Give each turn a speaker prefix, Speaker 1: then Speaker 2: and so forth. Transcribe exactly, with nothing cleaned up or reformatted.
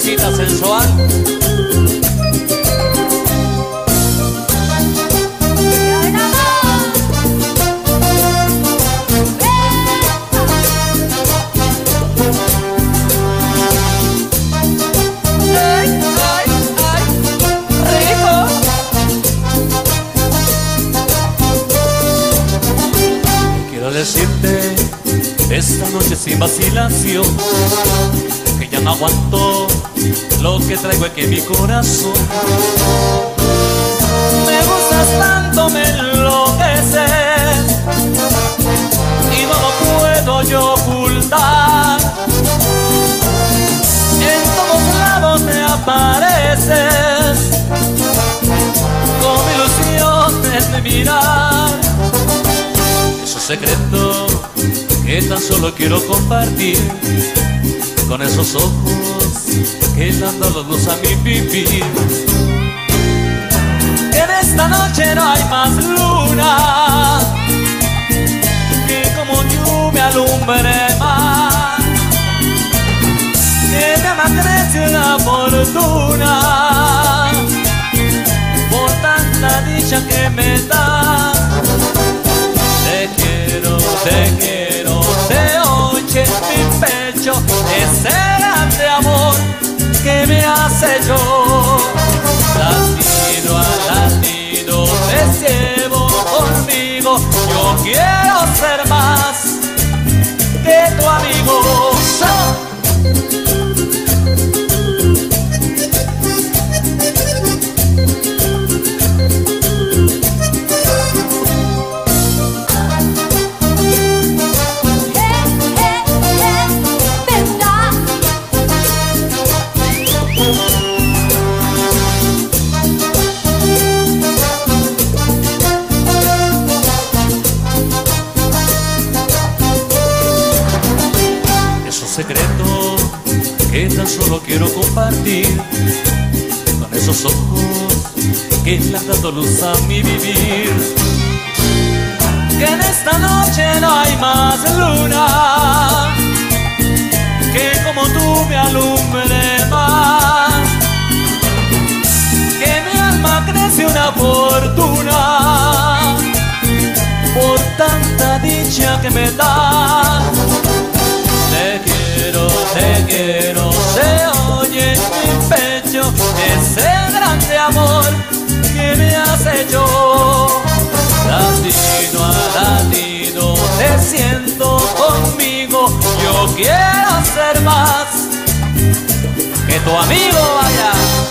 Speaker 1: Teresita sensual.
Speaker 2: Decirte esta noche sin vacilación que ya no aguanto lo que traigo aquí en mi corazón.
Speaker 1: Me gustas tanto, me enloqueces y no lo puedo yo ocultar. En todos lados me apareces con ilusión de mirar.
Speaker 2: Es un secreto que tan solo quiero compartir con esos ojos que dan la luz a mi vivir.
Speaker 1: Que en esta noche no hay más luna que como yo me alumbre más. Que me amanece una fortuna por tanta dicha que me da. Te quiero, te quiero, te oye en mi pecho ese grande amor que me hace yo. Latido a latido te llevo conmigo, yo quiero ser más que tu amigo.
Speaker 2: Secreto que tan solo quiero compartir con esos ojos que le han dado luz a mi vivir.
Speaker 1: Que en esta noche no hay más luna que como tú me alumbre más. Que mi alma crece una fortuna por tanta dicha que me da. Te quiero, te quiero, se oye en mi pecho ese grande amor que me hace yo. Latido a latido te siento conmigo, yo quiero ser más que tu amigo. Vaya.